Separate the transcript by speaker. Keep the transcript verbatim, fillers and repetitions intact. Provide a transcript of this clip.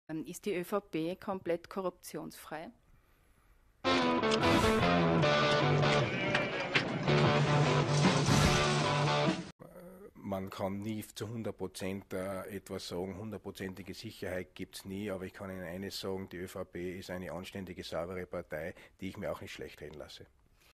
Speaker 1: Ist die ÖVP komplett korruptionsfrei?
Speaker 2: Man kann nie zu hundert Prozent etwas sagen, hundertprozentige Sicherheit gibt es nie, aber ich kann Ihnen eines sagen, die ÖVP ist eine anständige, saubere Partei, die ich mir auch nicht schlecht reden lasse.